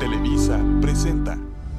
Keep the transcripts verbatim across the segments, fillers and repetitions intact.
Televisa presenta.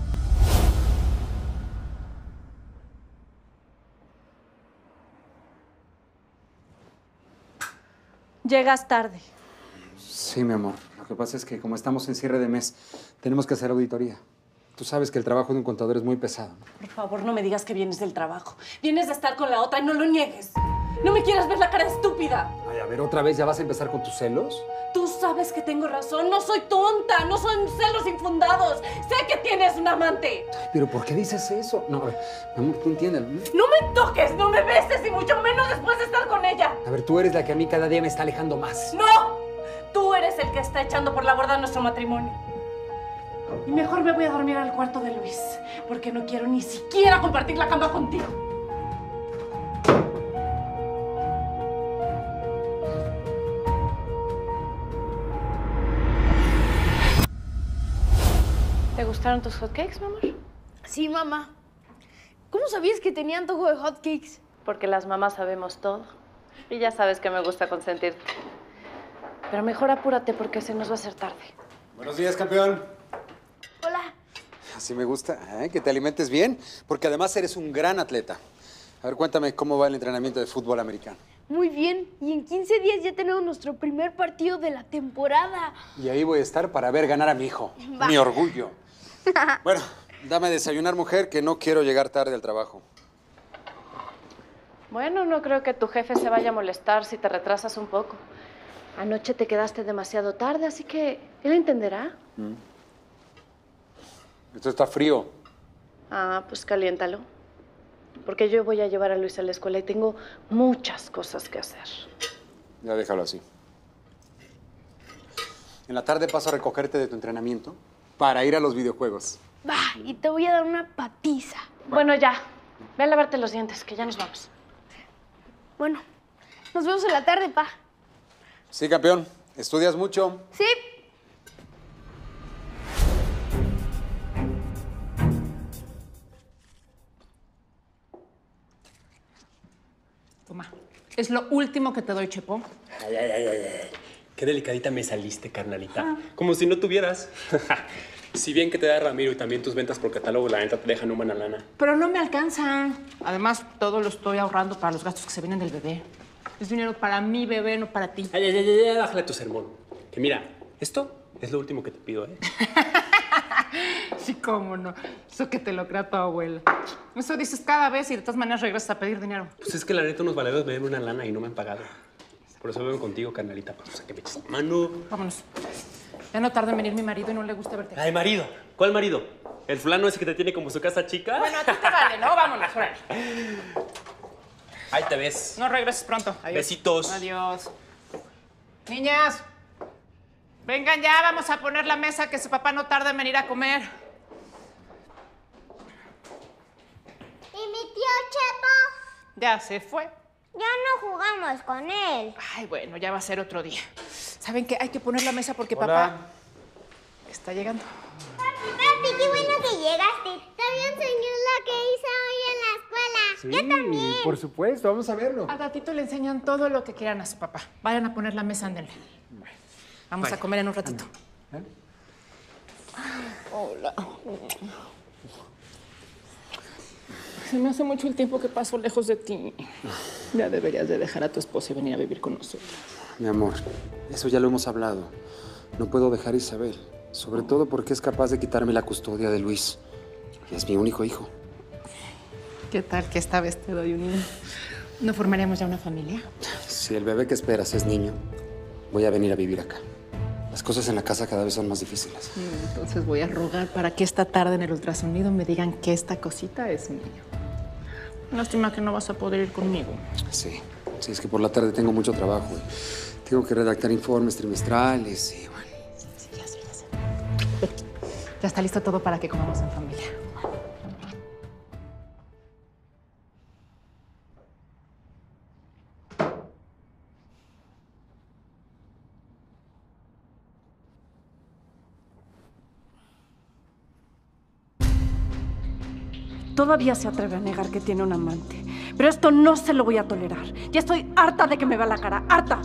Llegas tarde. Sí, mi amor. Lo que pasa es que como estamos en cierre de mes, tenemos que hacer auditoría. Tú sabes que el trabajo de un contador es muy pesado, ¿no? Por favor, no me digas que vienes del trabajo. Vienes de estar con la otra y no lo niegues. No me quieras ver la cara estúpida. Ay, a ver, ¿otra vez ya vas a empezar con tus celos? Tú sabes que tengo razón. No soy tonta. No son celos infundados. Sé que tienes un amante. Ay, pero ¿por qué dices eso? No, a ver, mi amor, tú entiendes. No me toques, no me beses y mucho menos después de estar con ella. A ver, tú eres la que a mí cada día me está alejando más. ¡No! Tú eres el que está echando por la borda nuestro matrimonio. Y mejor me voy a dormir al cuarto de Luis, porque no quiero ni siquiera compartir la cama contigo. ¿Te gustaron tus hotcakes, mi amor? Sí, mamá. ¿Cómo sabías que tenía antojo de hotcakes? Porque las mamás sabemos todo. Y ya sabes que me gusta consentirte. Pero mejor apúrate porque se nos va a hacer tarde. Buenos días, campeón. Hola. Así me gusta, ¿eh? Que te alimentes bien, porque además eres un gran atleta. A ver, cuéntame cómo va el entrenamiento de fútbol americano. Muy bien. Y en quince días ya tenemos nuestro primer partido de la temporada. Y ahí voy a estar para ver ganar a mi hijo. Va. Mi orgullo. Bueno, dame a desayunar, mujer, que no quiero llegar tarde al trabajo. Bueno, no creo que tu jefe se vaya a molestar si te retrasas un poco. Anoche te quedaste demasiado tarde, así que él entenderá. Mm. Esto está frío. Ah, pues caliéntalo. Porque yo voy a llevar a Luis a la escuela y tengo muchas cosas que hacer. Ya déjalo así. En la tarde paso a recogerte de tu entrenamiento para ir a los videojuegos. Va, y te voy a dar una patiza. Bueno, ya. Ve a lavarte los dientes, que ya nos vamos. Bueno, nos vemos en la tarde, pa. Sí, campeón. ¿Estudias mucho? Sí. Toma. Es lo último que te doy, Chepo. Ay, ay, ay, ay. Qué delicadita me saliste, carnalita. Ah. Como si no tuvieras. Si bien que te da Ramiro y también tus ventas por catálogo, la neta te dejan una buena lana. Pero no me alcanza. Además, todo lo estoy ahorrando para los gastos que se vienen del bebé. Es dinero para mi bebé, no para ti. Ay, ay, ay, ay, bájale tu sermón. Que mira, esto es lo último que te pido, ¿eh? Sí, cómo no. Eso que te lo crea tu abuela. Eso dices cada vez y de todas maneras regresas a pedir dinero. Pues es que la neta unos valedores me deben una lana y no me han pagado. Por eso vengo contigo, carnalita. Pues, o sea, que me eches la mano. Vámonos. Ya no tarda en venir mi marido y no le gusta verte. Ay, marido. ¿Cuál marido? ¿El fulano ese que te tiene como su casa chica? Bueno, a ti te vale, ¿no? Vámonos, órale. Ahí te ves. No regreses pronto. Adiós. Besitos. Adiós. Niñas, vengan ya, vamos a poner la mesa, que su papá no tarda en venir a comer. ¿Y mi tío Chepo? Ya se fue. Ya no jugamos con él. Ay, bueno, ya va a ser otro día. ¿Saben qué? Hay que poner la mesa porque Hola. papá está llegando. Papi, papi, qué bueno que llegaste. Todavía enseñó lo que hizo hoy en la escuela. Sí, Yo también. por supuesto. Vamos a verlo. Al ratito le enseñan todo lo que quieran a su papá. Vayan a poner la mesa, ándenle. Vamos Vaya. a comer en un ratito. ¿Eh? Hola. Se me hace mucho el tiempo que paso lejos de ti. Ya deberías de dejar a tu esposa y venir a vivir con nosotros. Mi amor, eso ya lo hemos hablado. No puedo dejar a Isabel. Sobre todo porque es capaz de quitarme la custodia de Luis. Y es mi único hijo. ¿Qué tal que esta vez te doy un niño? ¿No formaríamos ya una familia? Si el bebé que esperas es niño, voy a venir a vivir acá. Las cosas en la casa cada vez son más difíciles. Entonces voy a rogar para que esta tarde en el ultrasonido me digan que esta cosita es mío. Lástima que no vas a poder ir conmigo. Sí, sí, es que por la tarde tengo mucho trabajo. Tengo que redactar informes trimestrales y bueno. Sí, ya sé, ya sé. Ya está listo todo para que comamos en familia. Todavía se atreve a negar que tiene un amante. Pero esto no se lo voy a tolerar. Ya estoy harta de que me vea la cara. ¡Harta!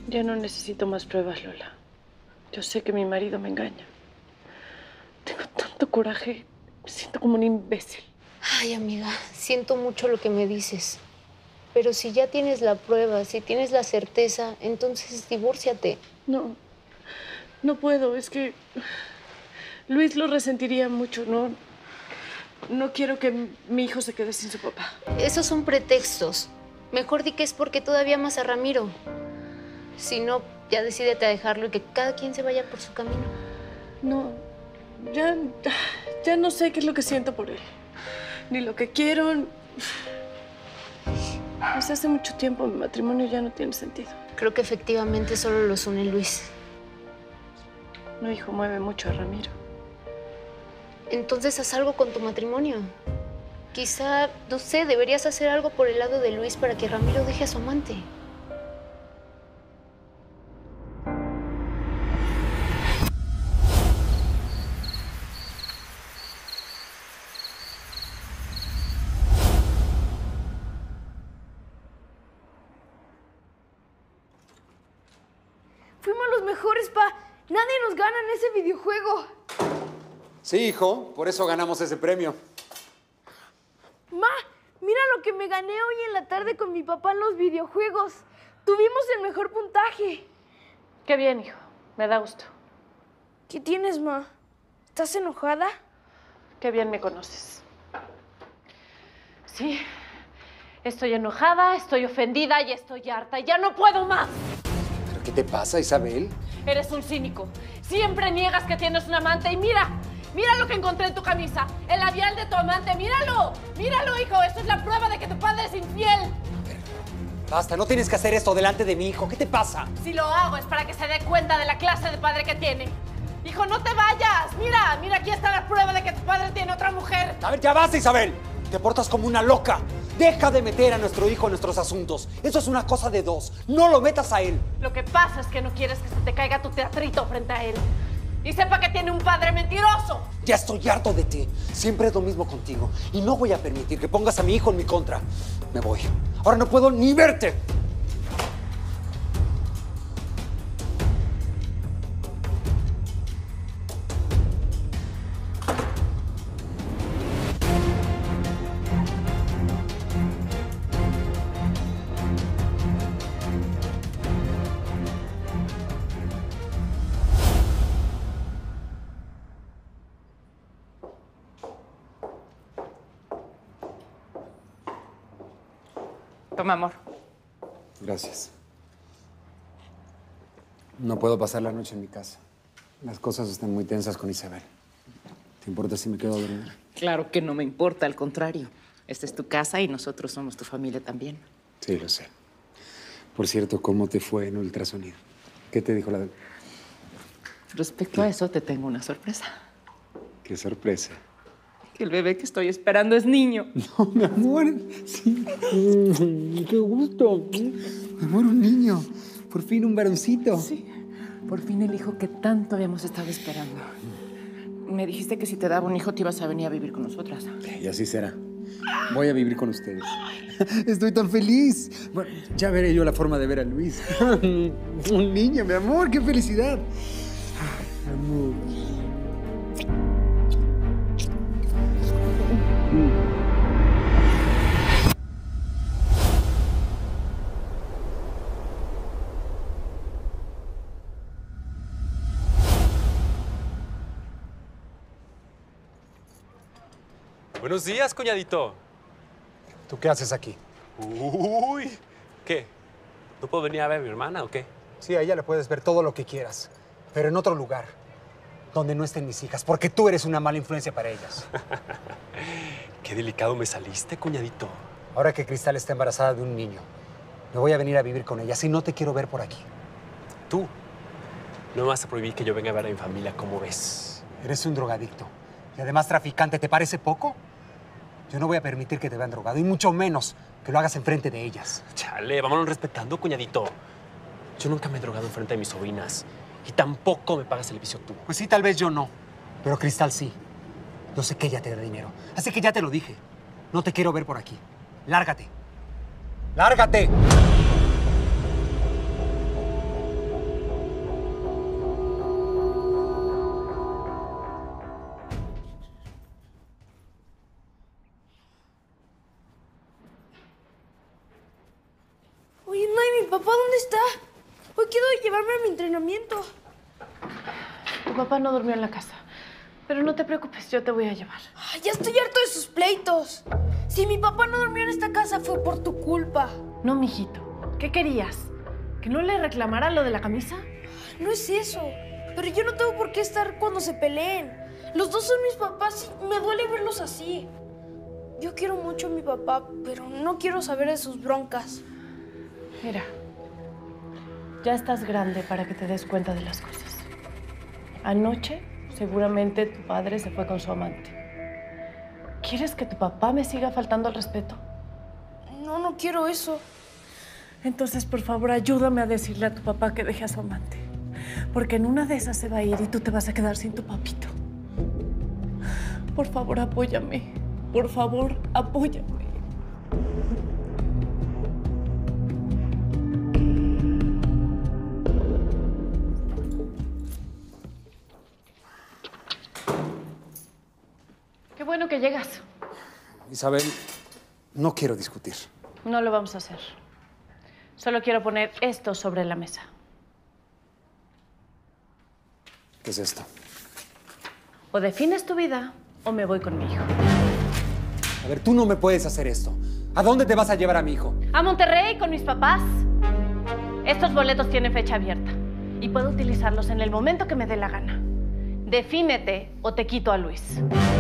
Ya no necesito más pruebas, Lola. Yo sé que mi marido me engaña. Tengo tanto coraje. Me siento como un imbécil. Ay, amiga, siento mucho lo que me dices. Pero si ya tienes la prueba, si tienes la certeza, entonces divórciate. No, no puedo. Es que Luis lo resentiría mucho. No, no quiero que mi hijo se quede sin su papá. Esos son pretextos. Mejor di que es porque todavía amas a Ramiro. Si no, ya decídete a dejarlo y que cada quien se vaya por su camino. No, ya, ya no sé qué es lo que siento por él. Ni lo que quiero. Desde hace mucho tiempo mi matrimonio ya no tiene sentido. Creo que efectivamente solo los une Luis. Mi hijo mueve mucho a Ramiro. Entonces haz algo con tu matrimonio. Quizá, no sé, deberías hacer algo por el lado de Luis para que Ramiro deje a su amante. Fuimos los mejores, pa. Nadie nos gana en ese videojuego. Sí, hijo, por eso ganamos ese premio. Ma, mira lo que me gané hoy en la tarde con mi papá en los videojuegos. Tuvimos el mejor puntaje. Qué bien, hijo. Me da gusto. ¿Qué tienes, ma? ¿Estás enojada? Qué bien me conoces. Sí, estoy enojada, estoy ofendida y estoy harta. ¡Ya no puedo más! ¿Pero qué te pasa, Isabel? Eres un cínico. Siempre niegas que tienes un amante y mira, mira lo que encontré en tu camisa. El labial de tu amante, míralo. Míralo, hijo. Esto es la prueba de que tu padre es infiel. Basta, no tienes que hacer esto delante de mi hijo. ¿Qué te pasa? Si lo hago es para que se dé cuenta de la clase de padre que tiene. Hijo, no te vayas. Mira, mira, aquí está la prueba de que tu padre tiene otra mujer. A ver, ya basta, Isabel. Te portas como una loca. Deja de meter a nuestro hijo en nuestros asuntos. Eso es una cosa de dos. No lo metas a él. Lo que pasa es que no quieres que se te caiga tu teatrito frente a él. Y sepa que tiene un padre mentiroso. Ya estoy harto de ti. Siempre es lo mismo contigo. Y no voy a permitir que pongas a mi hijo en mi contra. Me voy. Ahora no puedo ni verte. Toma, amor. Gracias. No puedo pasar la noche en mi casa. Las cosas están muy tensas con Isabel. ¿Te importa si me quedo a dormir? Claro que no me importa, al contrario. Esta es tu casa y nosotros somos tu familia también. Sí, lo sé. Por cierto, ¿cómo te fue en ultrasonido? ¿Qué te dijo la doctora? Respecto a eso, te tengo una sorpresa. Qué sorpresa. Que el bebé que estoy esperando es niño. No, mi amor. Sí. Mm, qué gusto. Mi amor, un niño. Por fin un varoncito. Sí. Por fin el hijo que tanto habíamos estado esperando. Me dijiste que si te daba un hijo te ibas a venir a vivir con nosotras. Y así será. Voy a vivir con ustedes. Estoy tan feliz. Bueno, ya veré yo la forma de ver a Luis. Un niño, mi amor. ¡Qué felicidad! Amor. Buenos días, cuñadito. ¿Tú qué haces aquí? Uy, ¿qué? ¿No puedo venir a ver a mi hermana o qué? Sí, a ella le puedes ver todo lo que quieras, pero en otro lugar, donde no estén mis hijas, porque tú eres una mala influencia para ellas. Qué delicado me saliste, cuñadito. Ahora que Cristal está embarazada de un niño, me voy a venir a vivir con ella, si no te quiero ver por aquí. Tú no me vas a prohibir que yo venga a ver a mi familia, ¿cómo ves? Eres un drogadicto y además traficante, ¿te parece poco? Yo no voy a permitir que te vean drogado, y mucho menos que lo hagas enfrente de ellas. Chale, vámonos respetando, cuñadito. Yo nunca me he drogado enfrente de mis sobrinas. Y tampoco me pagas el vicio tú. Pues sí, tal vez yo no, pero Cristal sí. Yo sé que ella te da dinero, así que ya te lo dije. No te quiero ver por aquí. Lárgate. ¡Lárgate! ¿mi papá dónde está? Hoy quiero llevarme a mi entrenamiento. Tu papá no durmió en la casa. Pero no te preocupes, yo te voy a llevar. Ay, ya estoy harto de sus pleitos. Si mi papá no durmió en esta casa fue por tu culpa. No, mijito. ¿Qué querías? ¿Que no le reclamara lo de la camisa? No es eso. Pero yo no tengo por qué estar cuando se peleen. Los dos son mis papás y me duele verlos así. Yo quiero mucho a mi papá, pero no quiero saber de sus broncas. Mira, ya estás grande para que te des cuenta de las cosas. Anoche, seguramente tu padre se fue con su amante. ¿Quieres que tu papá me siga faltando al respeto? No, no quiero eso. Entonces, por favor, ayúdame a decirle a tu papá que deje a su amante. Porque en una de esas se va a ir y tú te vas a quedar sin tu papito. Por favor, apóyame. Por favor, apóyame. Qué bueno que llegas. Isabel, no quiero discutir. No lo vamos a hacer. Solo quiero poner esto sobre la mesa. ¿Qué es esto? O defines tu vida o me voy con mi hijo. A ver, tú no me puedes hacer esto. ¿A dónde te vas a llevar a mi hijo? A Monterrey con mis papás. Estos boletos tienen fecha abierta y puedo utilizarlos en el momento que me dé la gana. Defínete o te quito a Luis.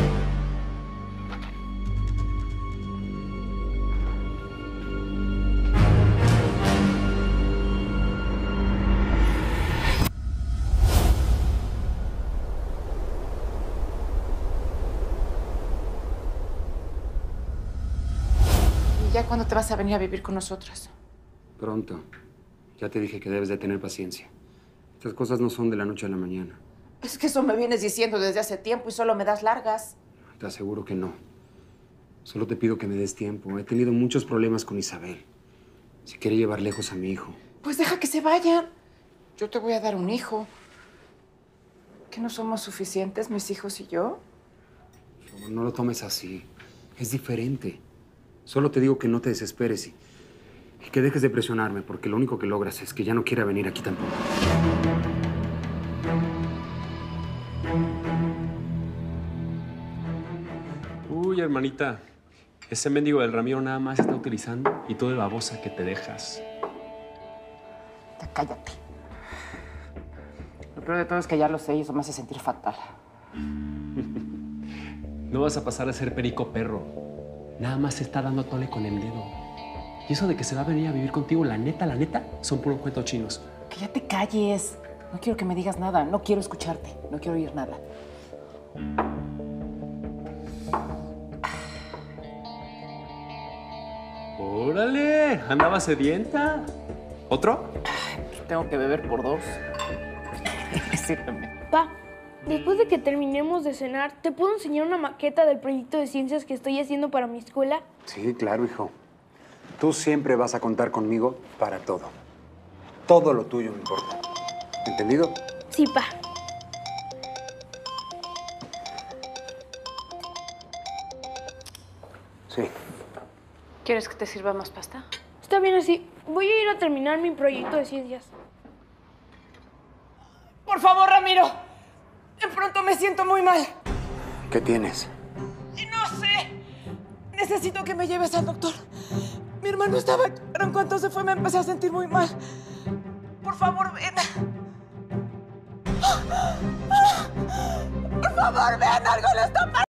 ¿Ya cuándo te vas a venir a vivir con nosotros? Pronto. Ya te dije que debes de tener paciencia. Estas cosas no son de la noche a la mañana. Es que eso me vienes diciendo desde hace tiempo y solo me das largas. Te aseguro que no. Solo te pido que me des tiempo. He tenido muchos problemas con Isabel. Si quiere llevar lejos a mi hijo. Pues deja que se vayan. Yo te voy a dar un hijo. ¿Que no somos suficientes, mis hijos y yo? Por favor, no lo tomes así. Es diferente. Solo te digo que no te desesperes y, y que dejes de presionarme, porque lo único que logras es que ya no quiera venir aquí tampoco. Uy, hermanita. Ese mendigo del Ramiro nada más está utilizando y todo de babosa que te dejas. Ya cállate. Lo peor de todo es que ya lo sé y eso me hace sentir fatal. No vas a pasar a ser perico perro. Nada más se está dando tole con el dedo. Y eso de que se va a venir a vivir contigo, la neta, la neta, son puros cuentos chinos. Que ya te calles. No quiero que me digas nada. No quiero escucharte. No quiero oír nada. ¡Órale! Andaba sedienta. ¿Otro? Tengo que beber por dos. Sírveme. Pa, después de que terminemos de cenar, ¿te puedo enseñar una maqueta del proyecto de ciencias que estoy haciendo para mi escuela? Sí, claro, hijo. Tú siempre vas a contar conmigo para todo. Todo lo tuyo me importa. ¿Entendido? Sí, pa. Sí. ¿Quieres que te sirva más pasta? Está bien así. Voy a ir a terminar mi proyecto de ciencias. Por favor, Ramiro. De pronto me siento muy mal. ¿Qué tienes? No sé. Necesito que me lleves al doctor. Mi hermano estaba aquí, pero en cuanto se fue me empecé a sentir muy mal. Por favor, ven. Por favor, ven. Algo le está pasando.